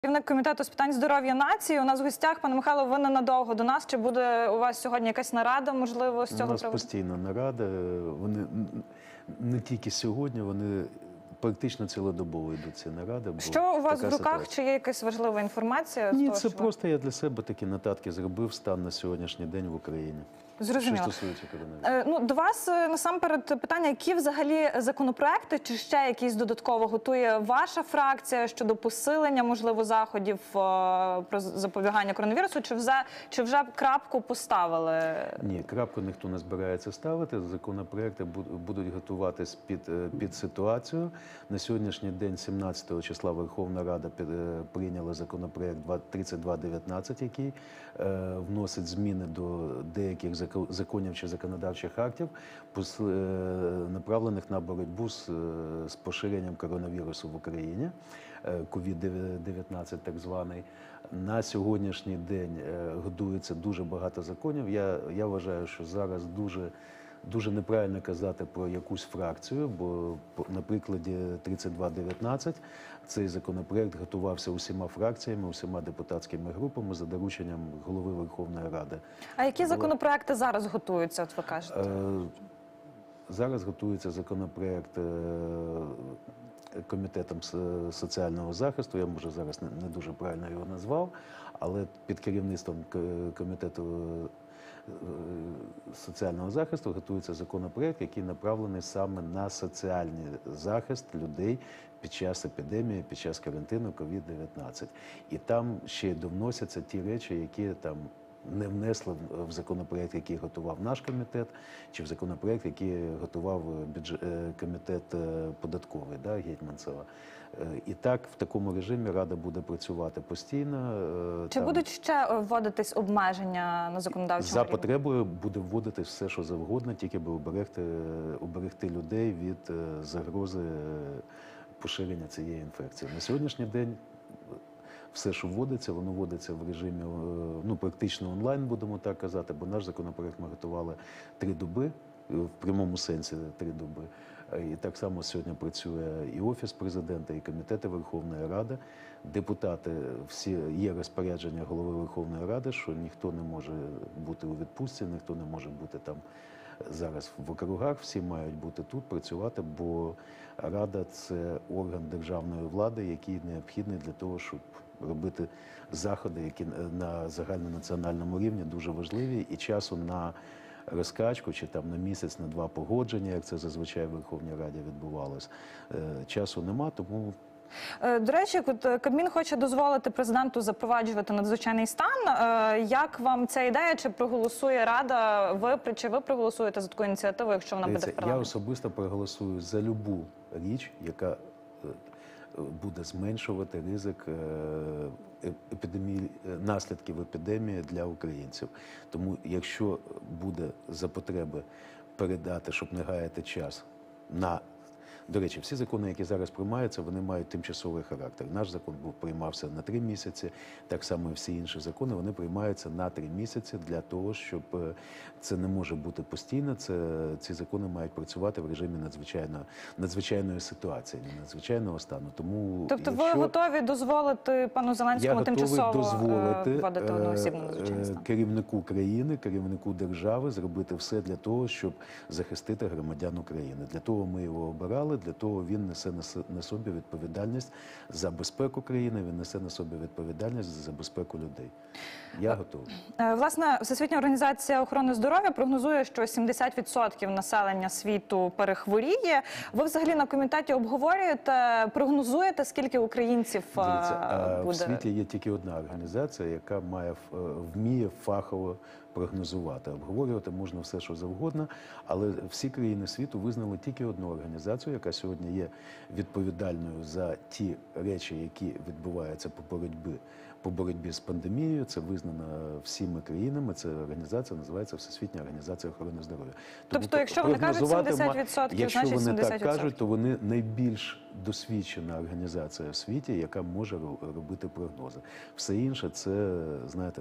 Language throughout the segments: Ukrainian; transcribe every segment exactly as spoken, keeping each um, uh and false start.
Керівник комітету з питань здоров'я нації. У нас в гостях, пане Михайло, ви ненадовго до нас. Чи буде у вас сьогодні якась нарада, можливо, з цього приводу? У нас постійно нарада. Вони не тільки сьогодні, вони практично цілодобово йдуть ці наради. Що у вас в руках? Чи є якась важлива інформація? Ні, це просто я для себе такі нотатки зробив, стан на сьогоднішній день в Україні. Зрозуміло. Що стосується коронавірусу. Е, ну, до вас насамперед питання, які взагалі законопроекти чи ще якісь додатково готує ваша фракція щодо посилення, можливо, заходів е, про запобігання коронавірусу, чи вже, чи вже крапку поставили? Ні, крапку ніхто не збирається ставити. Законопроекти будуть готуватись під, під ситуацію. На сьогоднішній день, сімнадцятого числа, Верховна Рада прийняла законопроект тридцять два дев'ятнадцять, який е, вносить зміни до деяких законів законів чи законодавчих актів, направлених на боротьбу з, з поширенням коронавірусу в Україні, ковід дев'ятнадцять так званий. На сьогоднішній день готується дуже багато законів. Я, я вважаю, що зараз дуже Дуже неправильно казати про якусь фракцію, бо на прикладі тридцять два дев'ятнадцять цей законопроект готувався усіма фракціями, усіма депутатськими групами за дорученням голови Верховної Ради. А які законопроекти зараз готуються, от ви кажете? Зараз готується законопроект Комітетом соціального захисту, я, може, зараз не дуже правильно його назвав, але під керівництвом Комітету соціального захисту готується законопроект, який направлений саме на соціальний захист людей під час епідемії, під час карантину ковід дев'ятнадцять. І там ще й довносяться ті речі, які там не внесли в законопроект, який готував наш комітет, чи в законопроект, який готував бюджет, комітет податковий, да, Гетманцева. І так, в такому режимі Рада буде працювати постійно. Чи там будуть ще вводитись обмеження на законодавчому За рівні? потребою буде вводитись все, що завгодно, тільки би уберегти, уберегти людей від загрози поширення цієї інфекції. На сьогоднішній день все, що вводиться, воно вводиться в режимі, ну, практично онлайн, будемо так казати, бо наш законопроект ми готували три доби, в прямому сенсі три доби. І так само сьогодні працює і Офіс Президента, і Комітети Верховної Ради. Депутати, всі, є розпорядження голови Верховної Ради, що ніхто не може бути у відпустці, ніхто не може бути там зараз в округах, всі мають бути тут, працювати, бо Рада – це орган державної влади, який необхідний для того, щоб робити заходи, які на загальнонаціональному рівні дуже важливі, і часу на розкачку, чи там на місяць, на два погодження, як це зазвичай в Верховній Раді відбувалось, часу нема, тому... До речі, Кабмін хоче дозволити президенту запроваджувати надзвичайний стан. Як вам ця ідея? Чи проголосує Рада? Ви, чи ви проголосуєте за таку ініціативу, якщо вона буде в парламенті? Я особисто проголосую за любу річ, яка буде зменшувати ризик епідемії, наслідків епідемії для українців. Тому якщо буде за потреби передати, щоб не гаяти час на... До речі, всі закони, які зараз приймаються, вони мають тимчасовий характер. Наш закон був приймався на три місяці, так само і всі інші закони, вони приймаються на три місяці для того, щоб це не може бути постійно, це, ці закони мають працювати в режимі надзвичайно, надзвичайної ситуації, не надзвичайного стану. Тому, тобто якщо... ви готові дозволити пану Зеленському тимчасово дозволити вводити одноосібно надзвичайний стан? Керівнику країни, керівнику держави зробити все для того, щоб захистити громадян України. Для того ми його обирали. Для того він несе на собі відповідальність за безпеку країни, він несе на собі відповідальність за безпеку людей. Я готовий. Власне, Всесвітня організація охорони здоров'я прогнозує, що сімдесят відсотків населення світу перехворіє. Ви взагалі на комітеті обговорюєте, прогнозуєте, скільки українців Дивіться, буде? В світі є тільки одна організація, яка має, вміє фахово прогнозувати. Обговорювати можна все, що завгодно, але всі країни світу визнали тільки одну організацію, яка сьогодні є відповідальною за ті речі, які відбуваються по боротьбі, по боротьбі з пандемією. Це визнано всіма країнами. Ця організація називається Всесвітня організація охорони здоров'я. Тобто, якщо вони кажуть сімдесят відсотків, якщо значить вони сімдесят відсотків. так кажуть, то вони найбільш досвідчена організація в світі, яка може робити прогнози. Все інше – це, знаєте, так,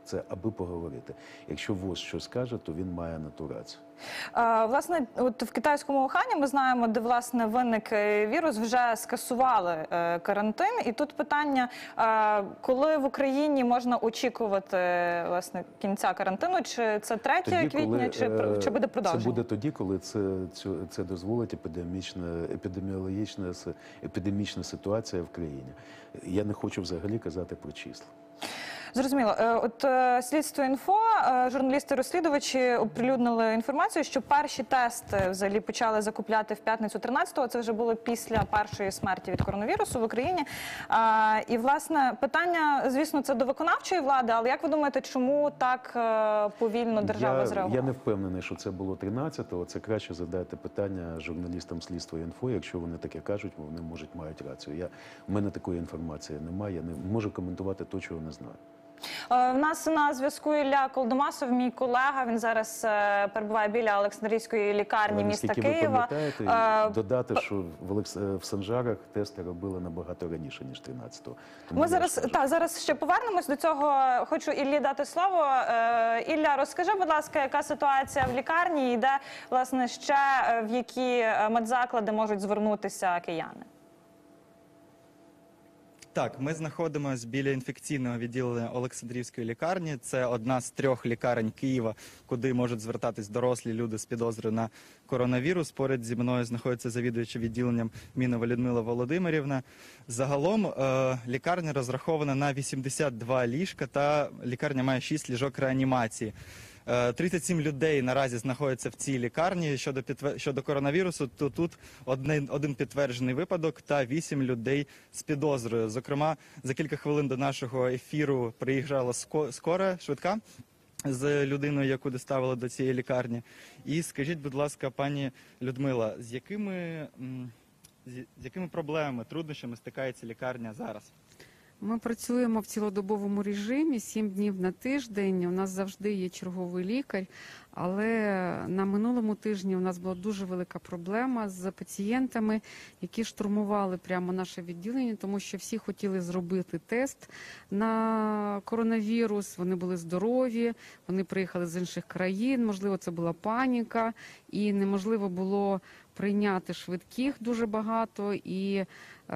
це аби поговорити. Якщо ВОЗ щось каже, то він має на ту рацію. Е, Власне, от в китайському Ухані ми знаємо, де власне виник е, вірус, вже скасували е, карантин. І тут питання, е, коли в Україні можна очікувати власне кінця карантину? Чи це третє квітня, чи, е, чи буде продовження? Це буде тоді, коли це, це, це дозволить епідемічна, епідеміологічна, епідемічна ситуація в країні. Я не хочу взагалі казати про числа. Зрозуміло. Е, От е, Слідство інфо, е, журналісти-розслідувачі оприлюднили інформацію, що перші тести взагалі почали закупляти в п'ятницю тринадцятого. Це вже було після першої смерті від коронавірусу в Україні. Е, І, власне, питання, звісно, це до виконавчої влади, але як ви думаєте, чому так е, повільно держава я, зреагувала? Я не впевнений, що це було тринадцятого. Це краще задати питання журналістам Слідства інфо. Якщо вони таке кажуть, вони, можуть, мають рацію. Я, у мене такої інформації немає, я не можу коментувати те, чого не знаю. В нас на зв'язку Ілля Колдомасов, мій колега. Він зараз е, перебуває біля Олександрійської лікарні Але, міста наскільки Києва. ви пам'ятаєте, Е, додати, що в, Олекс... в Санжарах тести робили набагато раніше, ніж тринадцятого. Тому Ми я зараз, ж кажу. та, зараз ще повернемось до цього. Хочу Іллі дати слово. Е, Ілля, розкажи, будь ласка, яка ситуація в лікарні і де, власне, ще е, в які медзаклади можуть звернутися кияни? Так, ми знаходимося біля інфекційного відділення Олександрівської лікарні. Це одна з трьох лікарень Києва, куди можуть звертатись дорослі люди з підозрою на коронавірус. Поряд зі мною знаходиться завідуюча відділенням Мінова Людмила Володимирівна. Загалом е лікарня розрахована на вісімдесят два ліжка та лікарня має шість ліжок реанімації. тридцять сім людей наразі знаходяться в цій лікарні. Щодо, підтвер... Щодо коронавірусу, то тут один, один підтверджений випадок та вісім людей з підозрою. Зокрема, за кілька хвилин до нашого ефіру приїжджала скора, швидка, з людиною, яку доставили до цієї лікарні. І скажіть, будь ласка, пані Людмила, з якими, з якими проблемами, труднощами стикається лікарня зараз? Ми працюємо в цілодобовому режимі, сім днів на тиждень. У нас завжди є черговий лікар, але на минулому тижні у нас була дуже велика проблема з пацієнтами, які штурмували прямо наше відділення, тому що всі хотіли зробити тест на коронавірус, вони були здорові, вони приїхали з інших країн, можливо, це була паніка, і неможливо було прийняти швидких дуже багато, і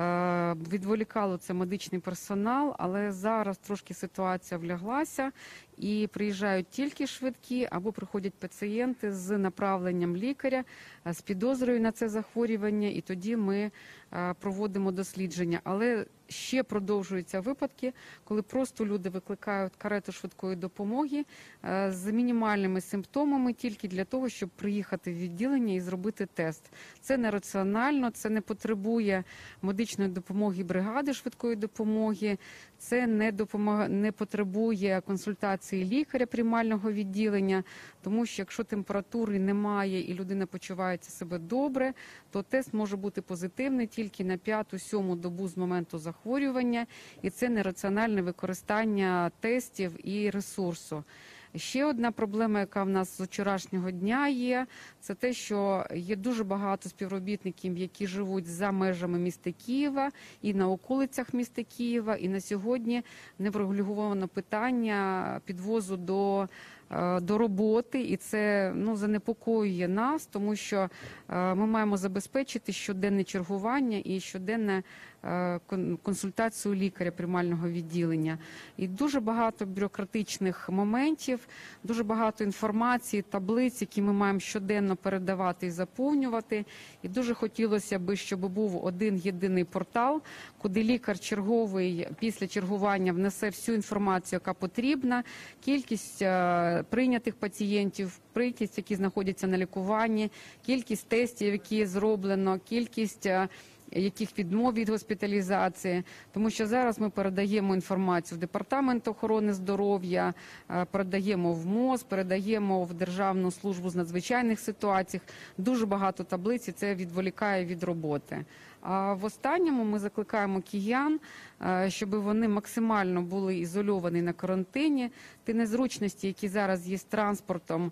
е, відволікало це медичний персонал, але зараз трошки ситуація вляглася, і приїжджають тільки швидкі, або приходять пацієнти з направленням лікаря, з підозрою на це захворювання, і тоді ми е, проводимо дослідження. Але ще продовжуються випадки, коли просто люди викликають карету швидкої допомоги е, з мінімальними симптомами тільки для того, щоб приїхати в відділення і зробити тест. Це нераціонально, це не потребує медичної допомоги бригади швидкої допомоги, це не, допомога, не потребує консультації лікаря приймального відділення, тому що якщо температури немає і людина почувається себе добре, то тест може бути позитивний тільки на п'яту-сьому добу з моменту захворювання, і це нераціональне використання тестів і ресурсу. Ще одна проблема, яка в нас з вчорашнього дня є, це те, що є дуже багато співробітників, які живуть за межами міста Києва і на околицях міста Києва, і на сьогодні не врегульовано питання підвозу до до роботи, і це ну, занепокоює нас, тому що е, ми маємо забезпечити щоденне чергування і щоденне е, консультацію лікаря приймального відділення. І дуже багато бюрократичних моментів, дуже багато інформації, таблиць, які ми маємо щоденно передавати і заповнювати. І дуже хотілося б, щоб був один єдиний портал, куди лікар черговий після чергування внесе всю інформацію, яка потрібна, кількість е, прийнятих пацієнтів, кількість, які знаходяться на лікуванні, кількість тестів, які зроблено, кількість яких відмов від госпіталізації, тому що зараз ми передаємо інформацію в Департамент охорони здоров'я, передаємо в МОЗ, передаємо в Державну службу з надзвичайних ситуацій. Дуже багато таблиць, і це відволікає від роботи. А в останньому ми закликаємо киян, щоб вони максимально були ізольовані на карантині. Ті незручності, які зараз є з транспортом,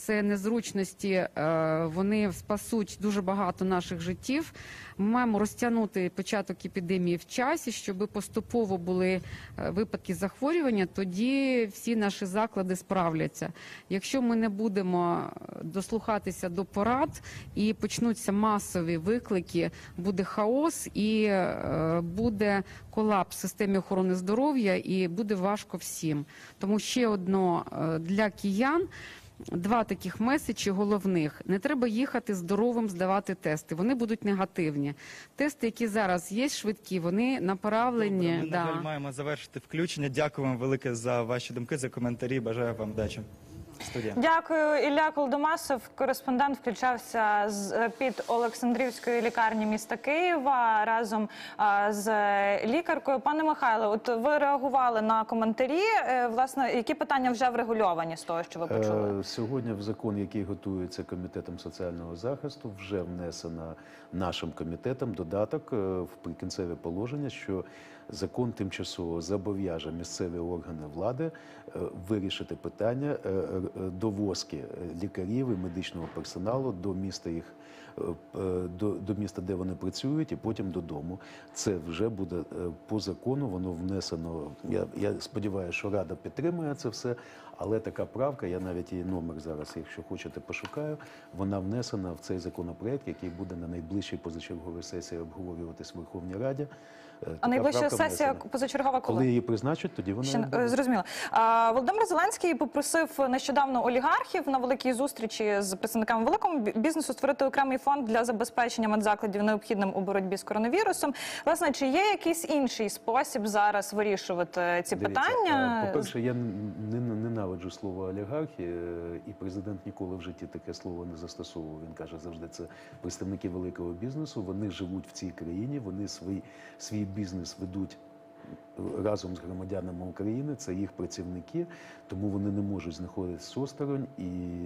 це незручності, е, вони спасуть дуже багато наших життів. Ми маємо розтягнути початок епідемії в часі, щоб поступово були е, випадки захворювання, тоді всі наші заклади справляться. Якщо ми не будемо дослухатися до порад і почнуться масові виклики, буде хаос і е, буде колапс в системі охорони здоров'я і буде важко всім. Тому ще одно е, для киян. Два таких меседжі головних. Не треба їхати здоровим здавати тести. Вони будуть негативні. Тести, які зараз є, швидкі, вони направлені. Добре, ми, да. на жаль, маємо завершити включення. Дякую вам велике за ваші думки, за коментарі. Бажаю вам вдачі. Студія. Дякую. Ілля Колдомасов, кореспондент, включався з під Олександрівської лікарні міста Києва разом а, з лікаркою. Пане Михайле, от ви реагували на коментарі. Е, власне, які питання вже врегульовані з того, що ви почули? Е, Сьогодні в закон, який готується Комітетом соціального захисту, вже внесено нашим комітетом додаток е, в прикінцеве положення, що закон тимчасово зобов'яже місцеві органи влади е, вирішити питання е, е, довозки лікарів і медичного персоналу до міста їх е, е, до, до міста, де вони працюють, і потім додому. Це вже буде е, по закону, воно внесено. Я, я сподіваюся, що Рада підтримує це все, але така правка, я навіть її номер зараз, якщо хочете, пошукаю, вона внесена в цей законопроект, який буде на найближчій позачерговій сесії обговорюватись в Верховній Раді. А найближча сесія позачергова коли? Коли її призначать, тоді вона... Ще, буде. зрозуміло. А, Володимир Зеленський попросив нещодавно олігархів на великій зустрічі з представниками великого бізнесу створити окремий фонд для забезпечення медзакладів необхідним у боротьбі з коронавірусом. Власне, чи є якийсь інший спосіб зараз вирішувати ці Дивіться, питання? по-перше, я не ненавиджу слово олігархи, і президент ніколи в житті таке слово не застосовував. Він каже завжди, це представники великого бізнесу, вони живуть в цій країні, вони свій, свій бізнес ведуть разом з громадянами України, це їх працівники, тому вони не можуть знаходитися осторонь. І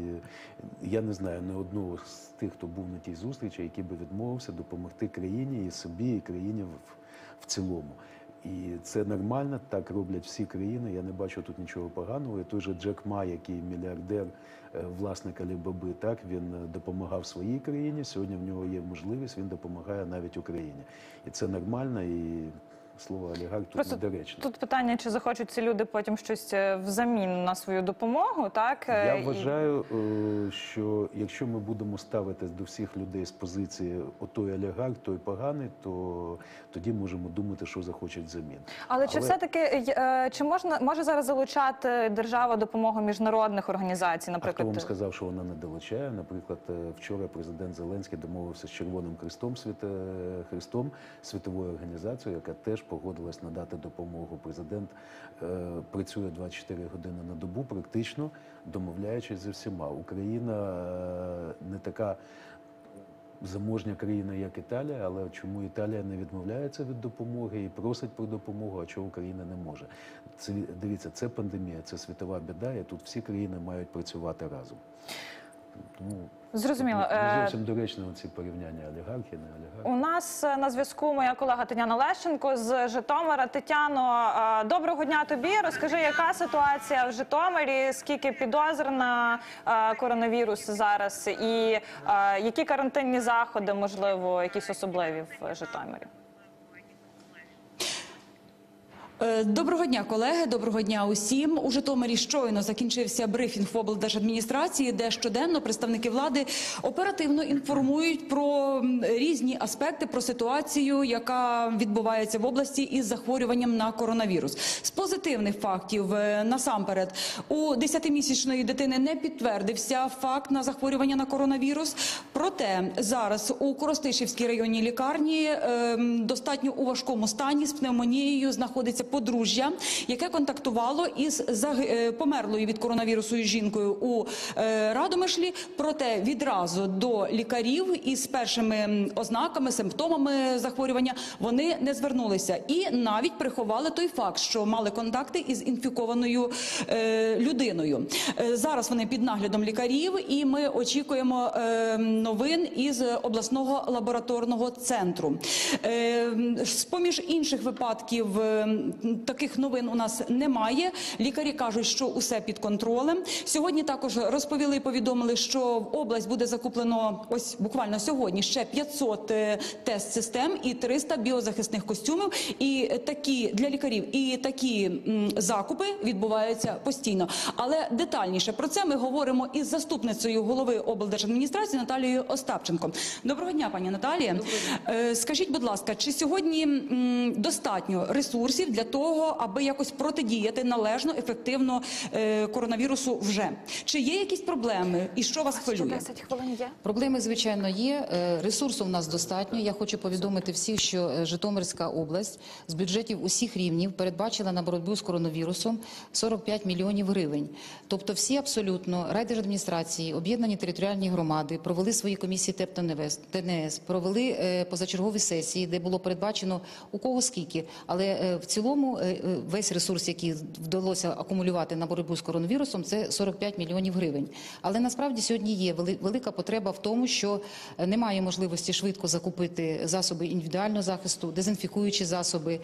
я не знаю ні одного з тих, хто був на тій зустрічі, який би відмовився допомогти країні і собі, і країні в, в цілому. І це нормально, так роблять всі країни, я не бачу тут нічого поганого. І той же Джек Ма, який мільярдер, власник Алібаби, так, він допомагав своїй країні, сьогодні в нього є можливість, він допомагає навіть Україні. І це нормально, і слово олігарх тут Просто недоречно. Тут питання, чи захочуть ці люди потім щось взамін на свою допомогу, так? Я І... вважаю, що якщо ми будемо ставитись до всіх людей з позиції «отой олігарх, той поганий», то тоді можемо думати, що захочуть взамін. Але чи Але... все-таки, чи можна, може зараз залучати держава допомогу міжнародних організацій, А наприклад? хто вам сказав, що вона не долучає? Наприклад, вчора президент Зеленський домовився з Червоним Хрестом, світ... Хрестом, світовою організацією, яка теж погодилась надати допомогу. Президент е, працює двадцять чотири години на добу, практично домовляючись зі всіма. Україна е, не така заможня країна, як Італія, але чому Італія не відмовляється від допомоги і просить про допомогу, а чого Україна не може? Це, дивіться, це пандемія, це світова біда, і тут всі країни мають працювати разом. Тому Зрозуміло. не зовсім доречно ці порівняння олігархи, не олігархи. У нас на зв'язку моя колега Тетяна Лещенко з Житомира. Тетяно, доброго дня тобі. Розкажи, яка ситуація в Житомирі, скільки підозр на коронавірус зараз і які карантинні заходи, можливо, якісь особливі в Житомирі? Доброго дня, колеги, доброго дня усім. У Житомирі щойно закінчився брифінг в облдержадміністрації, де щоденно представники влади оперативно інформують про різні аспекти, про ситуацію, яка відбувається в області із захворюванням на коронавірус. З позитивних фактів, насамперед, у десятимісячної дитини не підтвердився факт на захворювання на коронавірус. Проте зараз у Коростишівській районній лікарні достатньо у важкому стані з пневмонією знаходиться подружжя, яке контактувало із померлою від коронавірусу жінкою у Радомишлі, проте відразу до лікарів із першими ознаками, симптомами захворювання вони не звернулися. І навіть приховали той факт, що мали контакти із інфікованою людиною. Зараз вони під наглядом лікарів, і ми очікуємо новин із обласного лабораторного центру. З-поміж інших випадків таких новин у нас немає. Лікарі кажуть, що усе під контролем. Сьогодні також розповіли і повідомили, що в область буде закуплено ось буквально сьогодні ще п'ятсот тест-систем і триста біозахисних костюмів. І такі для лікарів, і такі м, закупи відбуваються постійно. Але детальніше про це ми говоримо із заступницею голови облдержадміністрації Наталією Остапченко. Доброго дня, пані Наталія. Е, Скажіть, будь ласка, чи сьогодні м, достатньо ресурсів для того, аби якось протидіяти належно, ефективно е, коронавірусу вже? Чи є якісь проблеми і що вас Ще хвилює? десять хвилин є. Проблеми, звичайно, є. Е, Ресурсу в нас достатньо. Я хочу повідомити всіх, що е, Житомирська область з бюджетів усіх рівнів передбачила на боротьбу з коронавірусом сорок п'ять мільйонів гривень. Тобто всі абсолютно райдержадміністрації, об'єднані територіальні громади провели свої комісії ТЕП та ТНС, провели е, позачергові сесії, де було передбачено у кого скільки. Але е, в цілому е, весь ресурс, який вдалося акумулювати на боротьбу з коронавірусом, це сорок п'ять мільйонів гривень. Але насправді сьогодні є вели- велика потреба в тому, що немає можливості швидко закупити засоби індивідуального захисту, дезінфікуючі засоби.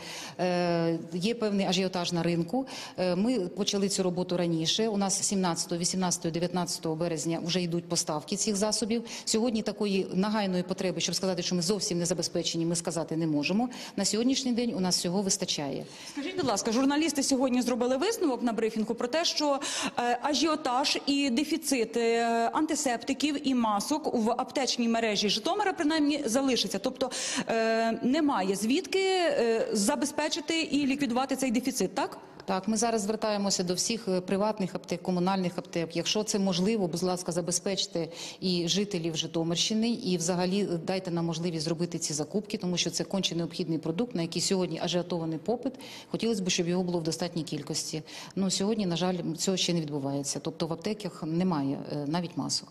Е, Є певний ажіотаж на ринку. Е, Ми почали цю роботу раніше. У нас сімнадцятого, вісімнадцятого, дев'ятнадцятого березня вже йдуть поставки цих засобів. Сьогодні такої нагайної потреби, щоб сказати, що ми зовсім не забезпечені, ми сказати не можемо. На сьогоднішній день у нас всього вистачає. Скажіть, будь ласка, журналісти сьогодні зробили висновок на брифінгу про те, що е, ажіотаж і дефіцит е, антисептиків і масок в аптечній мережі Житомира принаймні залишиться. Тобто е, немає звідки е, забезпечити і ліквідувати цей дефіцит, так? Так, ми зараз звертаємося до всіх е, приватних аптек, комунальних аптек. Якщо це можливо, будь ласка, забезпечте і жителів Житомирщини, і взагалі е, дайте нам можливість зробити ці закупки, тому що це конче необхідний продукт, на який сьогодні ажіотований попит. Хотілося б, щоб його було в достатній кількості. Ну, сьогодні, на жаль, цього ще не відбувається. Тобто в аптеках немає е, навіть масок.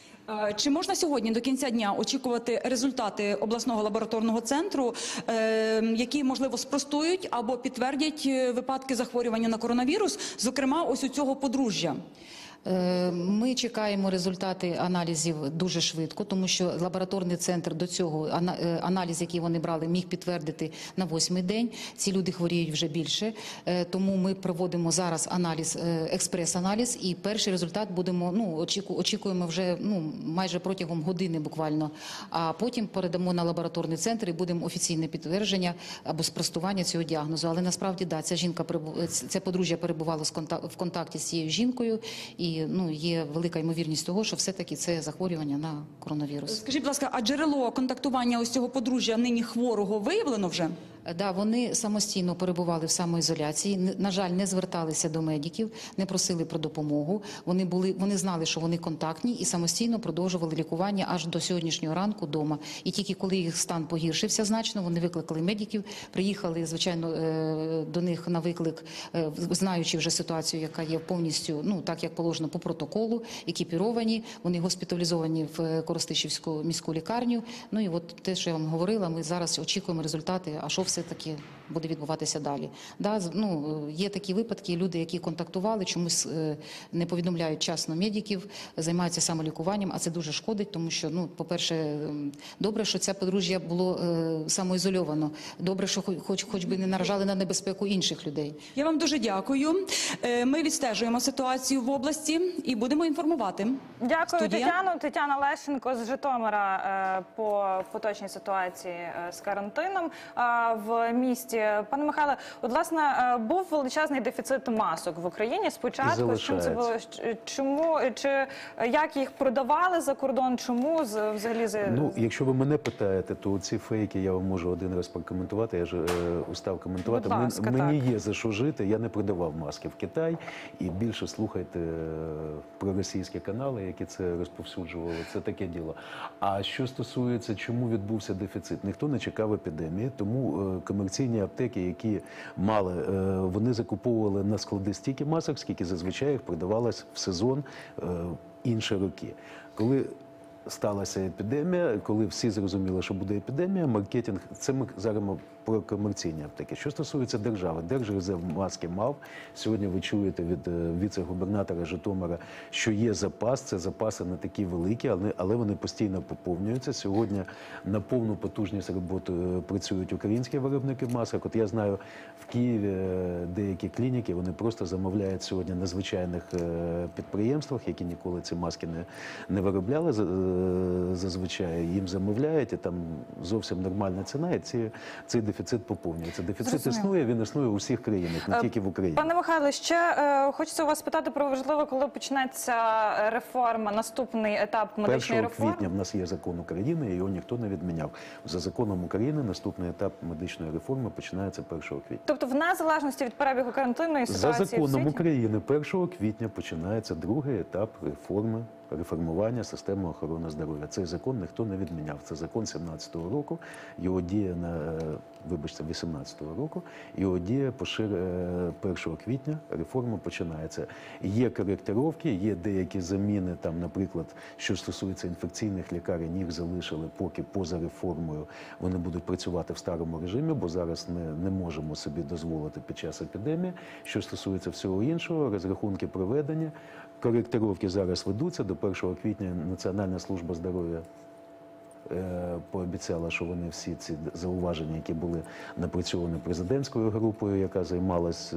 Е, Чи можна сьогодні до кінця дня очікувати результати обласного лабораторного центру, е, які, можливо, спростують або підтвердять е, випадки захворювання на коронавірус, зокрема, ось у цього подружжя? Е, Ми чекаємо результати аналізів дуже швидко, тому що лабораторний центр до цього ана- е, аналіз, який вони брали, міг підтвердити на восьмий день. Ці люди хворіють вже більше, Е, тому ми проводимо зараз аналіз, е, експрес-аналіз, і перший результат будемо, ну, очіку- очікуємо вже, ну, майже протягом години буквально, а потім передамо на лабораторний центр і будемо офіційне підтвердження або спростування цього діагнозу. Але насправді, да, ця жінка перебу- це подружжя перебувало з конта- в контакті з цією жінкою, і ну, є велика ймовірність того, що все-таки це захворювання на коронавірус. Скажіть, будь ласка, а джерело контактування ось цього подружжя нині хворого виявлено вже? Да, вони самостійно перебували в самоізоляції. Н- На жаль, не зверталися до медиків, не просили про допомогу. Вони були, вони знали, що вони контактні, і самостійно продовжували лікування аж до сьогоднішнього ранку вдома. І тільки коли їх стан погіршився значно, вони викликали медиків, приїхали, звичайно, е, до них на виклик, е, знаючи вже ситуацію, яка є повністю, ну так як положено по протоколу, екіпіровані. Вони госпіталізовані в Коростишівську міську лікарню. Ну і от те, що я вам говорила, ми зараз очікуємо результати, а що все-таки буде відбуватися далі. Да, з- ну, є такі випадки, люди, які контактували, чомусь е, не повідомляють вчасно медиків, займаються самолікуванням, а це дуже шкодить, тому що, ну, по-перше, ем, добре, що це подружжя було е, самоізольовано. Добре, що хоч, хоч, хоч би не наражали на небезпеку інших людей. Я вам дуже дякую. Е, Ми відстежуємо ситуацію в області і будемо інформувати. Дякую, Студія. Тетяно. Тетяна Лещенко з Житомира е, по поточній ситуації е, з карантином е, в місті. Пане Михайле, от, власне, е, був величезний дефіцит масок в Україні спочатку. З чим це було? Щ- Чому, чи е, як їх продавали за кордон? Чому з- взагалі за... Ну, якщо ви мене питаєте, то ці фейки я вам можу один раз прокоментувати. Я ж е, устав коментувати. Будь Мен- ласка, мені так. є за що жити. Я не продавав маски в Китай. І більше слухайте е, проросійські канали, які це розповсюджували. Це таке діло. А що стосується, чому відбувся дефіцит? Ніхто не чекав епідемії, тому е, комерційні аптеки, які мали, е, вони закуповували на склади стільки масок, скільки зазвичай їх продавалось в сезон е, інші роки. Коли сталася епідемія, коли всі зрозуміли, що буде епідемія, маркетинг, це ми зараз ми про комерційні аптеки. Що стосується держави, Держрезерв маски мав. Сьогодні ви чуєте від е, віце-губернатора Житомира, що є запас. Це запаси не такі великі, але, але вони постійно поповнюються. Сьогодні на повну потужність роботи е, працюють українські виробники масок. От я знаю, в Києві е, деякі клініки, вони просто замовляють сьогодні на звичайних е, підприємствах, які ніколи ці маски не, не виробляли за- е, зазвичай. Їм замовляють, і там зовсім нормальна ціна, і ці, цей дефіцит поповнюється. Дефіцит Зрозуміло. існує, він існує у всіх країнах, не Е, тільки в Україні. Пане Михайле, ще е, хочеться у вас спитати про важливе, коли почнеться реформа, наступний етап медичної першого реформи. квітня в нас є закон України, і його ніхто не відміняв. За законом України наступний етап медичної реформи починається першого квітня. Тобто, в незалежності від перебігу карантинної За ситуації в законом світі? України першого квітня починається другий етап реформи, реформування системи охорони здоров'я. Цей закон ніхто не відміняв. Це закон сімнадцятого року, його діє на, е, вибачте, вісімнадцятого року, його діє пошир е, першого квітня, реформа починається. Є коректировки, є деякі заміни, там, наприклад, що стосується інфекційних лікарень, їх залишили поки поза реформою, вони будуть працювати в старому режимі, бо зараз не, не можемо собі дозволити під час епідемії. Що стосується всього іншого, розрахунки проведені, коректировки зараз ведуться. До першого квітня Національна служба здоров'я е, пообіцяла, що вони всі ці зауваження, які були напрацьовані президентською групою, яка займалась е,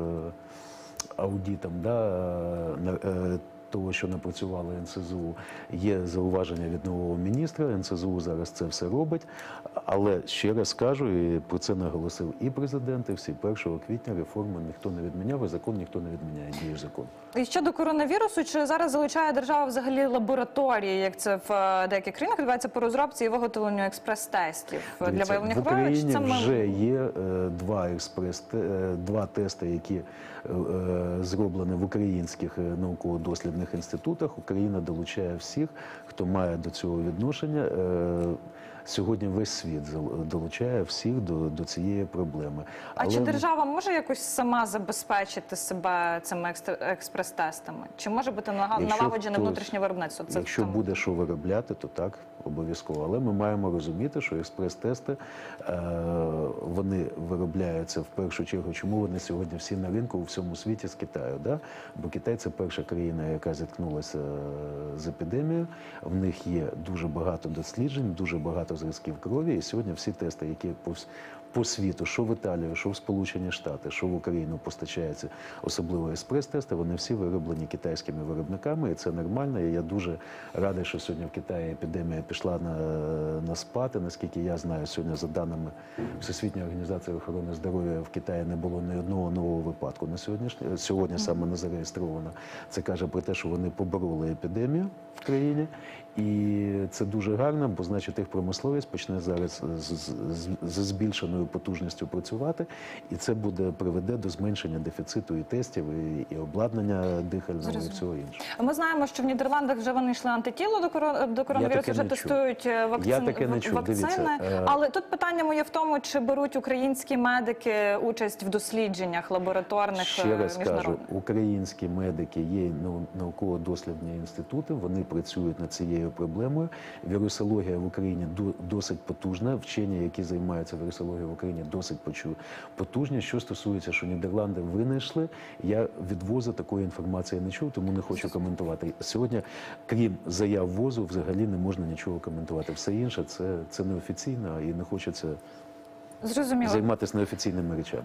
аудитом, да, е, на- е, того, що напрацювали ен ес зе у, є зауваження від нового міністра, ен ес зе у зараз це все робить, але ще раз кажу, і про це наголосив і президент, і всі, першого квітня реформи ніхто не відміняв, і закон ніхто не відміняє, діє закон. І щодо коронавірусу, чи зараз залучає держава взагалі лабораторії, як це в е, деяких країнах відбувається по розробці і виготовленню експрес-тестів для Дивіться, виявлення в хвороби? Чи Україні це ми- вже є е, два експрес, е, два тести, які е, е, зроблені в українських е, науково-дослідних інститутах. Україна долучає всіх, хто має до цього відношення. Е, Сьогодні весь світ зал- долучає всіх до, до цієї проблеми. А чи Але- держава може якось сама забезпечити себе цими екстр- експрес-тестами? Чи може бути нага- Якщо налагоджене хтось- внутрішнє виробництво? Це Якщо там- буде що виробляти, то так, обов'язково. Але ми маємо розуміти, що експрес-тести, е, вони виробляються в першу чергу. Чому вони сьогодні всі на ринку у всьому світі з Китаю? Да? Бо Китай – це перша країна, яка зіткнулася е, з епідемією. В них є дуже багато досліджень, дуже багато зразків крові. І сьогодні всі тести, які по, вс- по світу, що в Італію, що в Сполучені Штати, що в Україну постачаються, особливо експрес-тести, вони всі вироблені китайськими виробниками, і це нормально. І я дуже радий, що сьогодні в Китаї епідемія пішла на, на спад. І, наскільки я знаю, сьогодні, за даними Всесвітньої організації охорони здоров'я, в Китаї не було ні одного нового випадку. На сьогоднішній, сьогодні саме не зареєстровано. Це каже про те, що вони побороли епідемію в країні. І це дуже гарно, бо значить їх промисловість почне зараз з, з, з, з збільшеною потужністю працювати, і це буде приведе до зменшення дефіциту і тестів, і, і обладнання дихального, і всього іншого. Ми знаємо, що в Нідерландах вже винайшли антитіло до коро- до коронавірусу, таке вже не чув. тестують е, вакцин... Я таке не в- чув. вакцини. Дивіться, е, Але тут питання моє в тому, чи беруть українські медики участь в дослідженнях лабораторних Ще е, раз кажу, міжнародних? українські медики, є нау- науково-дослідні інститути, вони працюють над цією проблемою. Вірусологія в Україні до- досить потужна, вчені, які займаються вірусологією в Україні, досить почу- потужні. Що стосується, що Нідерланди винайшли, я від ВОЗу такої інформації не чув, тому не хочу коментувати. Сьогодні, крім заяв ВОЗу, взагалі не можна нічого коментувати. Все інше – це, це неофіційно і не хочеться Зрозуміло. займатися неофіційними речами.